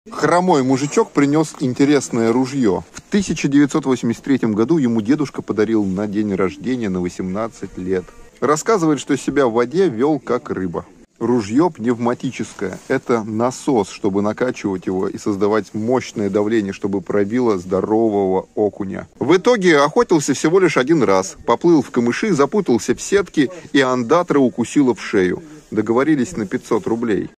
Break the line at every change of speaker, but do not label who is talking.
Хромой мужичок принес интересное ружье. В 1983 году ему дедушка подарил на день рождения на 18 лет. Рассказывает, что себя в воде вел как рыба. Ружье пневматическое. Это насос, чтобы накачивать его и создавать мощное давление, чтобы пробило здорового окуня. В итоге охотился всего лишь один раз. Поплыл в камыши, запутался в сетке, и ондатра укусила в шею. Договорились на 500 рублей.